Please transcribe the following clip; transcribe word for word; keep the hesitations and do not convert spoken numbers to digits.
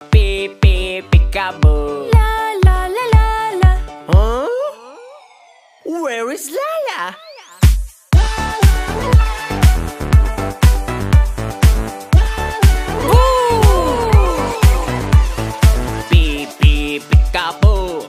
Beep beep peekaboo. La la la la la. Huh? Where is that?